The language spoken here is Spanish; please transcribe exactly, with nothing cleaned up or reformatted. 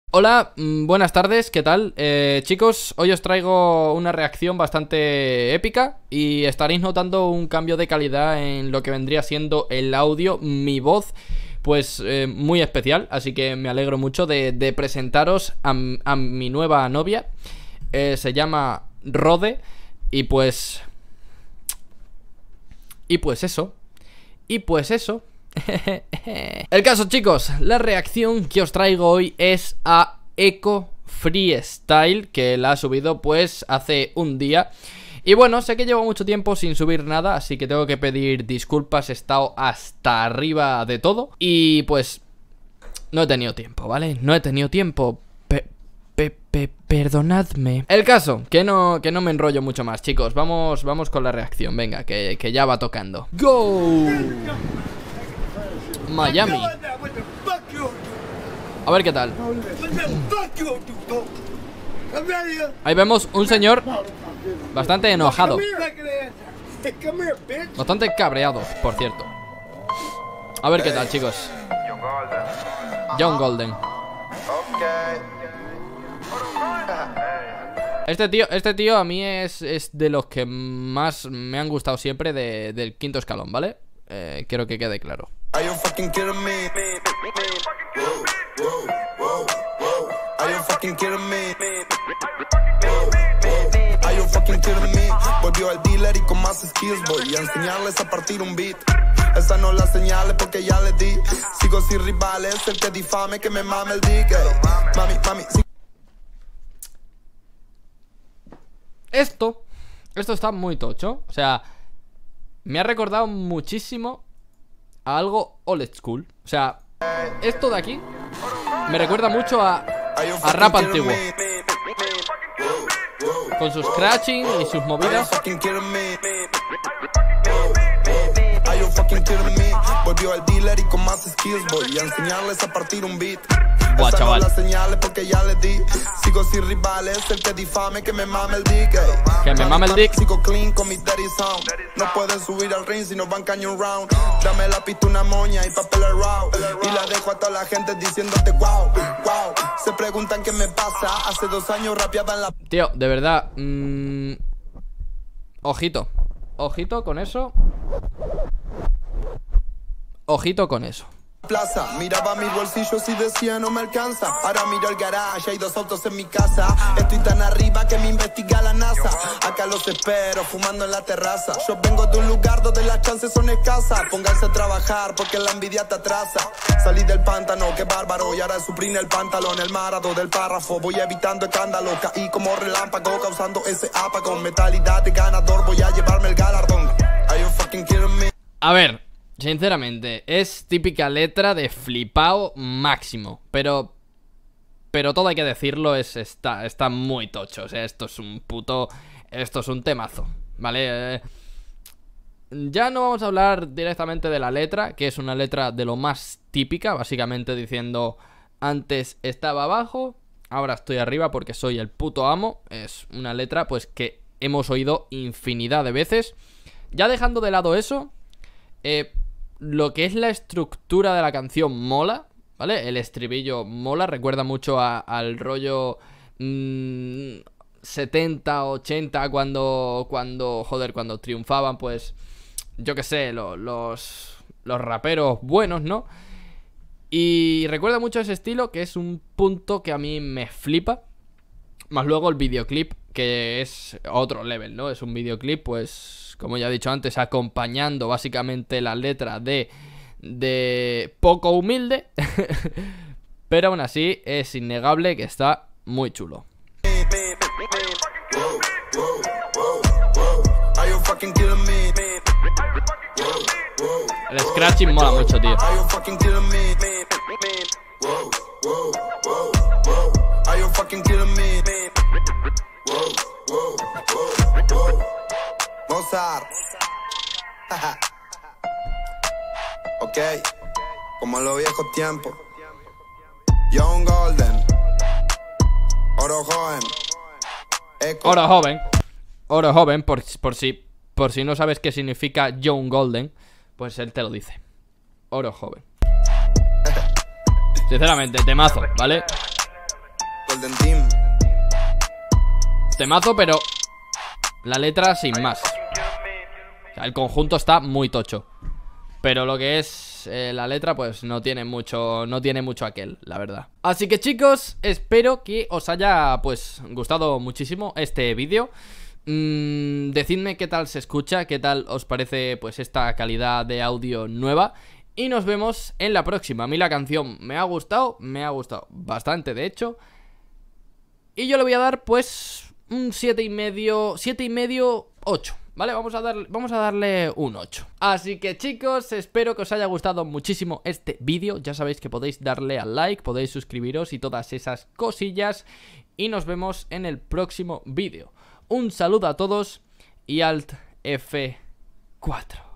Hola, buenas tardes, ¿qué tal? Eh, chicos, hoy os traigo una reacción bastante épica y estaréis notando un cambio de calidad en lo que vendría siendo el audio, mi voz, pues eh, muy especial, así que me alegro mucho de, de presentaros a, a mi nueva novia. eh, Se llama Rode y pues... Y pues eso, y pues eso el caso, chicos, la reacción que os traigo hoy es a Eco Freestyle, que la ha subido pues hace un día. Y bueno, sé que llevo mucho tiempo sin subir nada, así que tengo que pedir disculpas, he estado hasta arriba de todo. Y pues no he tenido tiempo, ¿vale? No he tenido tiempo. Pe pe pe perdonadme. El caso, que no, que no me enrollo mucho más, chicos. Vamos, vamos con la reacción, venga, que, que ya va tocando. ¡Go! Miami. A ver qué tal. Ahí vemos un señor bastante enojado, bastante cabreado, por cierto. A ver qué tal, chicos. John Golden. Este tío, este tío a mí es, es de los que más me han gustado siempre de, del quinto escalón, ¿vale? Eh, quiero que quede claro. Are you fucking kidding me? Are you fucking kidding me? Are you fucking kidding me? Volvió el dealer y con más skills voy a enseñarles a partir un beat. Esa no la señales porque ya les di. Sigo sin rivales, el que difame que me mame el dick. Mami, mami, sí. Esto, esto está muy tocho. O sea, me ha recordado muchísimo a algo old school. O sea, esto de aquí me recuerda mucho a, a rap antiguo, con sus scratching y sus movidas. Volvió el dealer y con más skills voy a enseñarles a partir un beat. Buah, chaval. Las señales porque ya les di. Sigo sin rivales, el que difame que me mame el dick. Que me mame el dick. Sigo clean con mi daddy sound. No pueden subir al ring si no van cañón round. Dame la pista, una moña y papel al round. Y la dejo a toda la gente diciéndote wow, wow. Se preguntan qué me pasa. Hace dos años rapeaba en la... Tío, de verdad, mmm... ojito. Ojito con eso. Ojito con eso. Plaza, miraba mis bolsillos y decía no me alcanza. Ahora miro el garage, hay dos autos en mi casa. Estoy tan arriba que me investiga la NASA. Acá los espero, fumando en la terraza. Yo vengo de un lugar donde las chances son escasas. Pónganse a trabajar porque la envidia te atrasa. Salí del pantano, qué bárbaro. Y ahora suprime el pantalón, el marado del párrafo. Voy evitando escándalo, caí como relámpago, causando ese apagón. Mentalidad de ganador, voy a llevarme el galardón. Are you fucking kidding me? A ver, sinceramente, es típica letra de flipao máximo. Pero... Pero todo hay que decirlo, es está, está muy tocho. O sea, esto es un puto... Esto es un temazo, ¿vale? Eh, ya no vamos a hablar directamente de la letra, que es una letra de lo más típica. Básicamente diciendo, antes estaba abajo, ahora estoy arriba porque soy el puto amo. Es una letra pues que hemos oído infinidad de veces. Ya dejando de lado eso, eh... lo que es la estructura de la canción mola, ¿vale? El estribillo mola, recuerda mucho a, al rollo mmm, setenta, ochenta, cuando, cuando, joder, cuando triunfaban, pues, yo qué sé, lo, los, los raperos buenos, ¿no? Y recuerda mucho ese estilo, que es un punto que a mí me flipa. Más luego el videoclip, que es otro level, ¿no? Es un videoclip, pues, como ya he dicho antes, acompañando básicamente la letra de, de Poco Humilde. Pero aún así es innegable que está muy chulo. El scratching mola mucho, tío. Mozart. Ok, como en los viejos tiempos. John Golden. Oro joven. Eco. Oro joven. Oro joven, por, por, si, por si no sabes qué significa John Golden, pues él te lo dice. Oro joven. Sinceramente, temazo, ¿vale? Golden Team. Temazo, pero la letra sin más. O sea, el conjunto está muy tocho, pero lo que es eh, la letra pues no tiene mucho, no tiene mucho aquel, la verdad. Así que chicos, espero que os haya pues gustado muchísimo este vídeo. mm, Decidme qué tal se escucha, qué tal os parece pues esta calidad de audio nueva. Y nos vemos en la próxima. A mí la canción me ha gustado, me ha gustado bastante de hecho. Y yo le voy a dar pues un siete y medio, siete y medio, ocho, ¿vale? Vamos a, darle, vamos a darle un ocho. Así que chicos, espero que os haya gustado muchísimo este vídeo. Ya sabéis que podéis darle al like, podéis suscribiros y todas esas cosillas. Y nos vemos en el próximo vídeo. Un saludo a todos y Alt F cuatro.